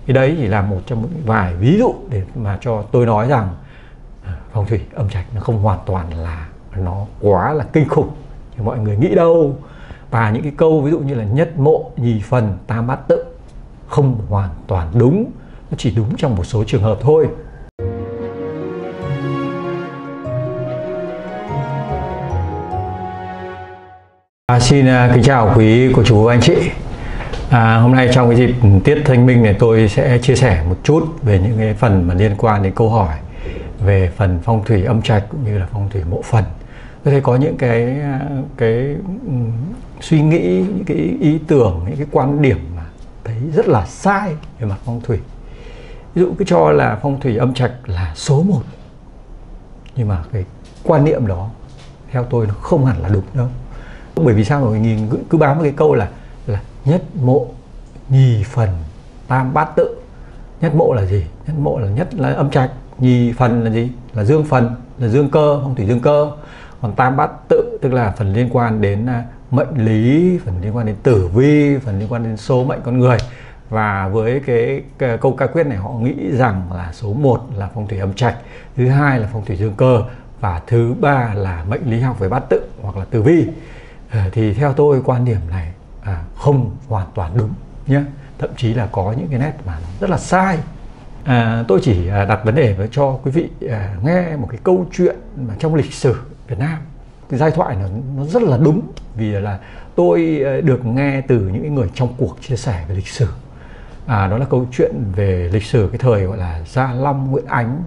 Thì đấy chỉ là một trong những vài ví dụ để mà cho tôi nói rằng phong thủy âm trạch nó không hoàn toàn là nó quá là kinh khủng như mọi người nghĩ đâu. Và những cái câu ví dụ như là nhất mộ nhì phần tam bát tự không hoàn toàn đúng, nó chỉ đúng trong một số trường hợp thôi. Xin kính chào quý cô chú anh chị. Hôm nay trong cái dịp tiết Thanh Minh này, tôi sẽ chia sẻ một chút về những cái phần mà liên quan đến câu hỏi về phần phong thủy âm trạch cũng như là phong thủy mộ phần. Tôi thấy có những cái suy nghĩ, những cái ý tưởng, những cái quan điểm mà thấy rất là sai về mặt phong thủy. Ví dụ cứ cho là phong thủy âm trạch là số 1, nhưng mà cái quan niệm đó theo tôi nó không hẳn là đúng đâu. Bởi vì sao mà mình nhìn cứ bám vào cái câu là nhất mộ nhì phần tam bát tự. Nhất mộ là gì? Nhất mộ là nhất là âm trạch, nhì phần là gì? Là dương phần, là dương cơ, phong thủy dương cơ. Còn tam bát tự tức là phần liên quan đến mệnh lý, phần liên quan đến tử vi, phần liên quan đến số mệnh con người. Và với cái câu ca quyết này, họ nghĩ rằng là số 1 là phong thủy âm trạch, thứ hai là phong thủy dương cơ, và thứ ba là mệnh lý học về bát tự hoặc là tử vi. Thì theo tôi quan điểm này không hoàn toàn đúng nhé, thậm chí là có những cái nét mà nó rất là sai. Tôi chỉ đặt vấn đề cho quý vị nghe một cái câu chuyện mà trong lịch sử Việt Nam. Cái giai thoại nó rất là đúng, vì là tôi được nghe từ những người trong cuộc chia sẻ về lịch sử. Đó là câu chuyện về lịch sử cái thời gọi là Gia Long, Nguyễn Ánh,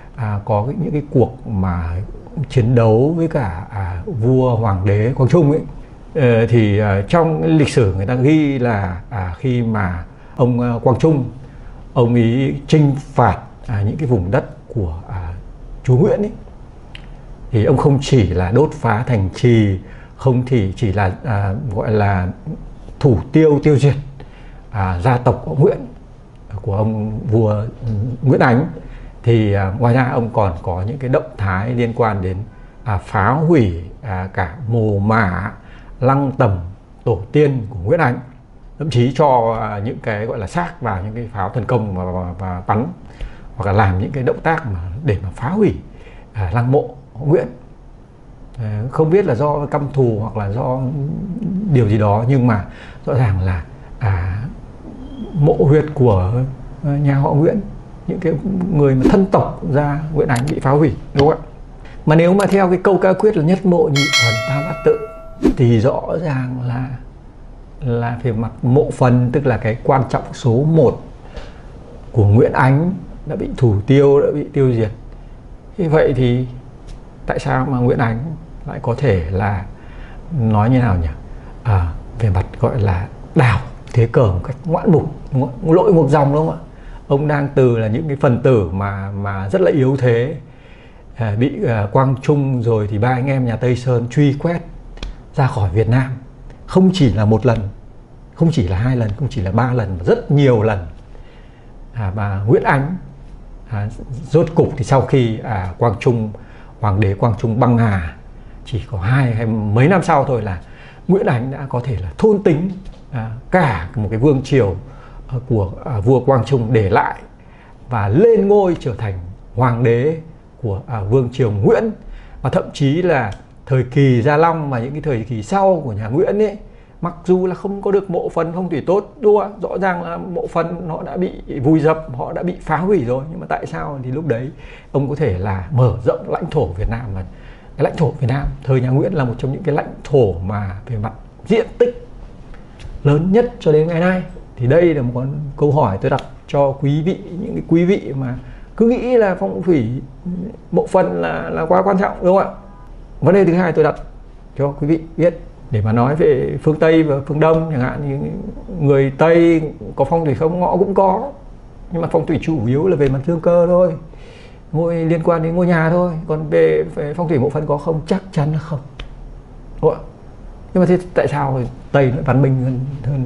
có những cái cuộc mà chiến đấu với cả vua hoàng đế Quang Trung ấy. Thì trong lịch sử người ta ghi là khi mà ông Quang Trung, ông ấy chinh phạt những cái vùng đất của chúa Nguyễn ấy, thì ông không chỉ là đốt phá thành trì, không chỉ là gọi là thủ tiêu diệt gia tộc của Nguyễn, của ông vua Nguyễn Ánh, thì ngoài ra ông còn có những cái động thái liên quan đến phá hủy cả mồ mả, lăng tẩm tổ tiên của Nguyễn Ánh, thậm chí cho những cái gọi là xác vào những cái pháo thần công và bắn, hoặc là làm những cái động tác mà để mà phá hủy lăng mộ Nguyễn. Không biết là do căm thù hoặc là do điều gì đó, nhưng mà rõ ràng là mộ huyệt của nhà họ Nguyễn, những cái người mà thân tộc ra Nguyễn Ánh bị phá hủy, đúng không ạ? Mà nếu mà theo cái câu ca quyết là nhất mộ nhị phần tam bát tự thì rõ ràng là về mặt mộ phần, tức là cái quan trọng số 1 của Nguyễn Ánh đã bị thủ tiêu, đã bị tiêu diệt. Như vậy thì tại sao mà Nguyễn Ánh lại có thể là nói như nào nhỉ? Về mặt gọi là đảo thế cờ một cách ngoạn mục, lội ngược dòng, đúng không ạ? Ông đang từ là những cái phần tử mà rất là yếu thế, bị Quang Trung rồi thì ba anh em nhà Tây Sơn truy quét ra khỏi Việt Nam, không chỉ là một lần, không chỉ là 2 lần, không chỉ là 3 lần, mà rất nhiều lần. Và Nguyễn Ánh rốt cục thì sau khi Quang Trung, hoàng đế Quang Trung băng hà, chỉ có 2 hay mấy năm sau thôi là Nguyễn Ánh đã có thể là thôn tính cả một cái vương triều của vua Quang Trung để lại, và lên ngôi trở thành hoàng đế của vương triều Nguyễn. Và thậm chí là thời kỳ Gia Long và những cái thời kỳ sau của nhà Nguyễn ấy, mặc dù là không có được mộ phần phong thủy tốt, đúng không? Rõ ràng là mộ phần họ đã bị vùi dập, họ đã bị phá hủy rồi, nhưng mà tại sao thì lúc đấy ông có thể là mở rộng lãnh thổ Việt Nam? Và cái lãnh thổ Việt Nam thời nhà Nguyễn là một trong những cái lãnh thổ mà về mặt diện tích lớn nhất cho đến ngày nay. Thì đây là một câu hỏi tôi đặt cho quý vị, những cái quý vị mà cứ nghĩ là phong thủy mộ phần là quá quan trọng, đúng không ạ? Vấn đề thứ hai tôi đặt cho quý vị biết, để mà nói về phương Tây và phương Đông chẳng hạn, như người Tây có phong thủy không, họ cũng có, nhưng mà phong thủy chủ yếu là về mặt dương cơ thôi, liên quan đến ngôi nhà thôi. Còn về phong thủy mộ phần có không? Chắc chắn là không, đúng không? Nhưng mà thế tại sao Tây lại văn minh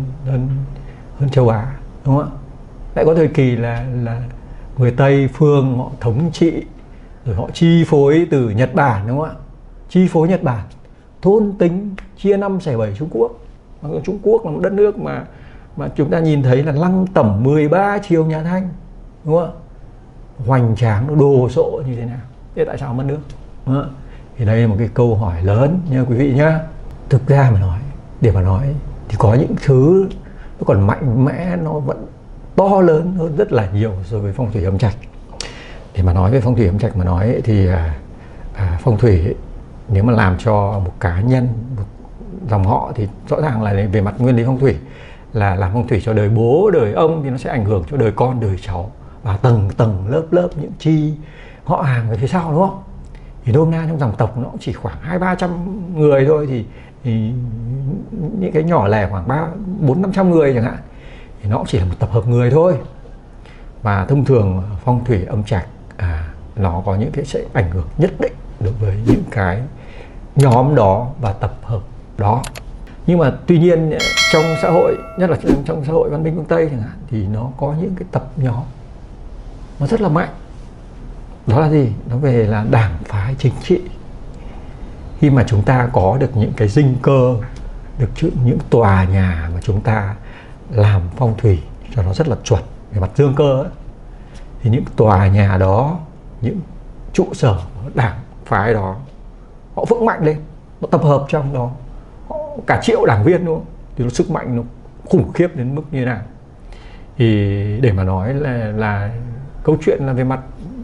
hơn châu Á, đúng không ạ? Lại có thời kỳ là người Tây phương họ thống trị, rồi họ chi phối từ Nhật Bản, đúng không ạ? Chi phối Nhật Bản, thôn tính, chia 5 xẻ 7 Trung Quốc. Trung Quốc là một đất nước mà mà chúng ta nhìn thấy là lăng tẩm 13 triều nhà Thanh, đúng không? Hoành tráng, nó đồ sộ như thế nào? Thế tại sao mất nước? Đúng không? Thì đây là một cái câu hỏi lớn nha quý vị nhá. Thực ra mà nói, để mà nói thì có những thứ nó còn mạnh mẽ, nó vẫn to lớn hơn rất là nhiều so với phong thủy âm trạch. Để mà nói về phong thủy âm trạch mà nói thì phong thủy nếu mà làm cho một cá nhân, một dòng họ thì rõ ràng là về mặt nguyên lý phong thủy là làm phong thủy cho đời bố, đời ông thì nó sẽ ảnh hưởng cho đời con, đời cháu và tầng tầng lớp lớp những chi họ hàng ở phía sau, đúng không? Thì nôm na trong dòng tộc nó chỉ khoảng 200-300 người thôi, thì những cái nhỏ lẻ khoảng 400-500 người chẳng hạn thì nó cũng chỉ là một tập hợp người thôi. Và thông thường phong thủy âm trạch nó có những cái sẽ ảnh hưởng nhất định đối với những cái nhóm đó và tập hợp đó. Nhưng mà tuy nhiên trong xã hội, nhất là trong xã hội văn minh phương Tây chẳng hạn, thì nó có những cái tập nhóm nó rất là mạnh. Đó là gì? Nó về là đảng phái chính trị. Khi mà chúng ta có được những cái dinh cơ, được những tòa nhà mà chúng ta làm phong thủy cho nó rất là chuẩn về mặt dương cơ ấy, thì những tòa nhà đó, những trụ sở đảng phái đó họ vững mạnh lên, nó tập hợp trong đó họ cả triệu đảng viên, đúng không? Thì nó sức mạnh nó khủng khiếp đến mức như thế nào. Thì để mà nói là câu chuyện là về mặt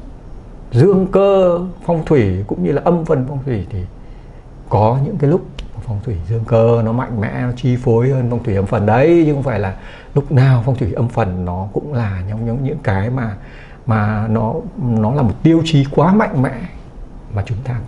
dương cơ phong thủy cũng như là âm phần phong thủy thì có những cái lúc phong thủy dương cơ nó mạnh mẽ, nó chi phối hơn phong thủy âm phần đấy, chứ không phải là lúc nào phong thủy âm phần nó cũng là những cái mà nó là một tiêu chí quá mạnh mẽ mà chúng ta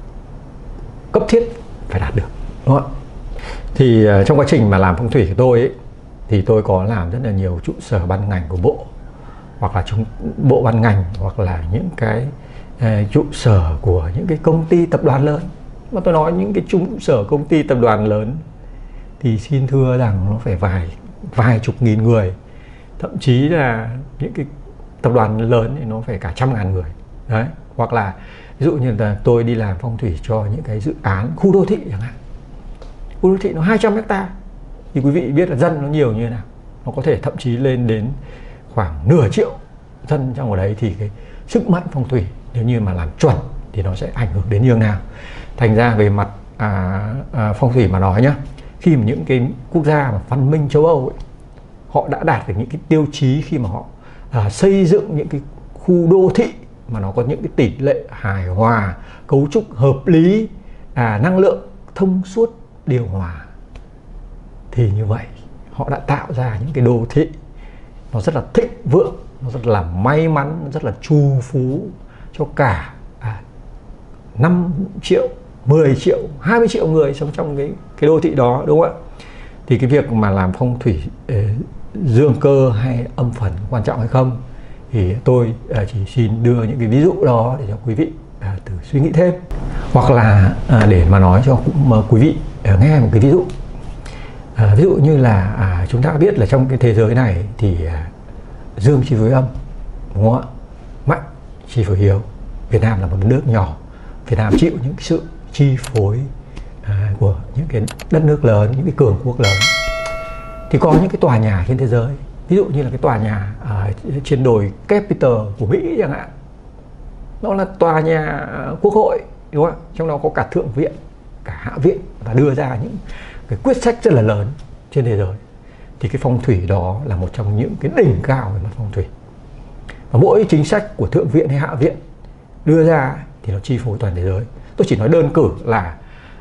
cấp thiết phải đạt được, đúng không? Thì trong quá trình mà làm phong thủy của tôi ấy, thì tôi có làm rất là nhiều trụ sở ban ngành của bộ, hoặc là bộ ban ngành, hoặc là những cái trụ sở của những cái công ty tập đoàn lớn. Mà tôi nói những cái trụ sở công ty tập đoàn lớn thì xin thưa rằng nó phải vài chục nghìn người, thậm chí là những cái tập đoàn lớn thì nó phải cả 100.000 người đấy. Hoặc là ví dụ như là tôi đi làm phong thủy cho những cái dự án khu đô thị chẳng hạn, khu đô thị nó 200 hectare thì quý vị biết là dân nó nhiều như thế nào, nó có thể thậm chí lên đến khoảng nửa triệu dân trong ở đấy, thì cái sức mạnh phong thủy nếu như mà làm chuẩn thì nó sẽ ảnh hưởng đến như thế nào. Thành ra về mặt phong thủy mà nói nhá, khi mà những cái quốc gia mà văn minh châu Âu ấy, họ đã đạt được những cái tiêu chí khi mà họ xây dựng những cái khu đô thị mà nó có những cái tỷ lệ hài hòa, cấu trúc hợp lý, năng lượng thông suốt, điều hòa, thì như vậy họ đã tạo ra những cái đô thị nó rất là thịnh vượng, nó rất là may mắn, nó rất là trù phú cho cả 5 triệu, 10 triệu, 20 triệu người sống trong cái đô thị đó, đúng không ạ? Thì cái việc mà làm phong thủy dương cơ hay âm phần quan trọng hay không thì tôi chỉ xin đưa những cái ví dụ đó để cho quý vị thử suy nghĩ thêm, hoặc là để mà nói cho quý vị nghe một cái ví dụ. Ví dụ như là chúng ta biết là trong cái thế giới này thì dương chi phối âm, đúng không ạ? Mạnh chi phối yếu. Việt Nam là một nước nhỏ, Việt Nam chịu những cái sự chi phối của những cái đất nước lớn, những cái cường quốc lớn. Thì có những cái tòa nhà trên thế giới, ví dụ như là cái tòa nhà trên đồi Capitol của Mỹ chẳng hạn, nó là tòa nhà quốc hội, đúng không ạ? Trong đó có cả thượng viện, cả hạ viện, và đưa ra những cái quyết sách rất là lớn trên thế giới. Thì cái phong thủy đó là một trong những cái đỉnh cao về mặt phong thủy. Và mỗi chính sách của thượng viện hay hạ viện đưa ra thì nó chi phối toàn thế giới. Tôi chỉ nói đơn cử là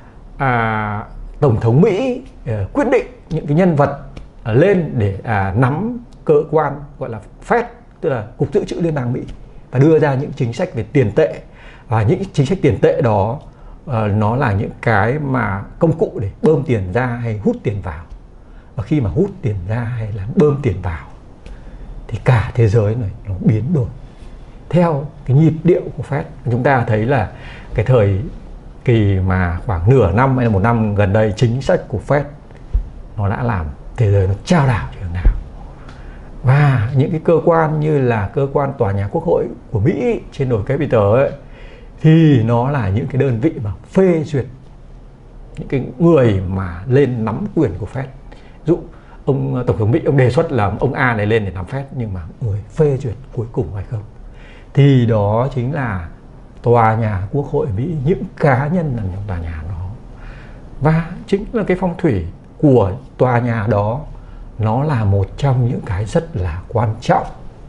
Tổng thống Mỹ quyết định những cái nhân vật lên để nắm cơ quan gọi là Fed, tức là Cục Dự trữ Liên bang Mỹ, và đưa ra những chính sách về tiền tệ. Và những chính sách tiền tệ đó nó là những cái mà công cụ để bơm tiền ra hay hút tiền vào. Và khi mà hút tiền ra hay là bơm tiền vào thì cả thế giới này nó biến đổi theo cái nhịp điệu của Fed. Chúng ta thấy là cái thời kỳ mà khoảng nửa năm hay là một năm gần đây, chính sách của Fed nó đã làm thế giới nó chao đảo như thế nào. Và những cái cơ quan như là cơ quan tòa nhà quốc hội của Mỹ trên đồi Capitol ấy, thì nó là những cái đơn vị mà phê duyệt những cái người mà lên nắm quyền của Fed. Ví dụ ông tổng thống Mỹ ông đề xuất là ông A này lên để làm phép, nhưng mà người phê duyệt cuối cùng hay không thì đó chính là tòa nhà Quốc hội Mỹ, những cá nhân nằm trong tòa nhà đó. Và chính là cái phong thủy của tòa nhà đó, nó là một trong những cái rất là quan trọng.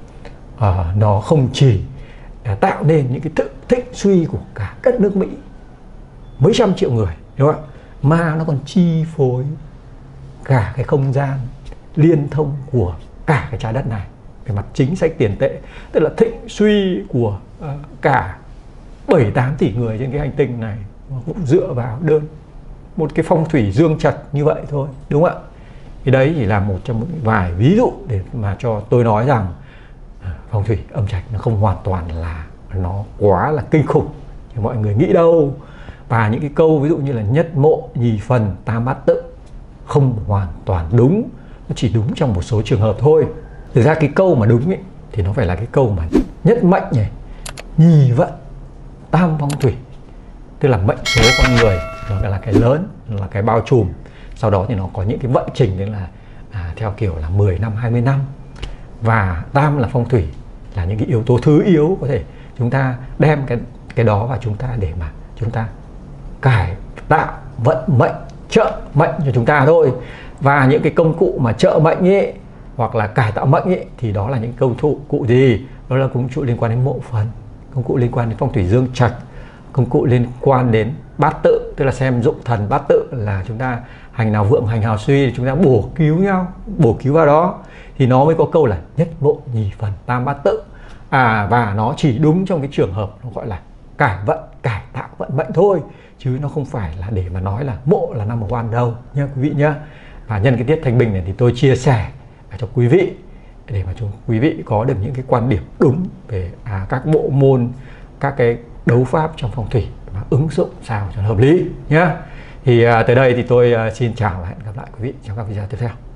Nó không chỉ tạo nên những cái thịnh suy của cả đất nước Mỹ mấy trăm triệu người, đúng không ạ, mà nó còn chi phối cả cái không gian liên thông của cả cái trái đất này về mặt chính sách tiền tệ. Tức là thịnh suy của cả 7-8 tỷ người trên cái hành tinh này cũng dựa vào một cái phong thủy dương trật như vậy thôi, đúng không ạ? Thì đấy chỉ là một trong những vài ví dụ để mà cho tôi nói rằng phong thủy âm trạch nó không hoàn toàn là nó quá là kinh khủng như mọi người nghĩ đâu. Và những cái câu ví dụ như là nhất mộ nhì phần tam bát tự không hoàn toàn đúng, nó chỉ đúng trong một số trường hợp thôi. Thực ra cái câu mà đúng ấy, thì nó phải là cái câu mà nhất mệnh này, nhì vận, tam phong thủy, tức là mệnh số con người nó là cái lớn, là cái bao trùm. Sau đó thì nó có những cái vận trình đấy là theo kiểu là 10 năm 20 năm. Và tam là phong thủy, là những cái yếu tố thứ yếu có thể chúng ta đem cái đó vào chúng ta để mà chúng ta cải tạo vận mệnh, trợ mệnh cho chúng ta thôi. Và những cái công cụ mà trợ mệnh ấy hoặc là cải tạo mệnh ấy thì đó là những công cụ gì? Đó là công cụ liên quan đến mộ phần, công cụ liên quan đến phong thủy dương trạch, công cụ liên quan đến bát tự, tức là xem dụng thần bát tự là chúng ta hành nào vượng hành nào suy thì chúng ta bổ cứu vào đó thì nó mới có câu là nhất mộ nhì phần tam bát tự. Và nó chỉ đúng trong cái trường hợp nó gọi là cải vận, cải tạo vận mệnh thôi, chứ nó không phải là để mà nói là mộ là number one đâu nha quý vị nhá. Và nhân cái tiết thanh minh này thì tôi chia sẻ cho quý vị để mà quý vị có được những cái quan điểm đúng về các bộ môn, các cái đấu pháp trong phong thủy và ứng dụng sao cho hợp lý nhá. Thì tới đây thì tôi xin chào và hẹn gặp lại quý vị trong các video tiếp theo.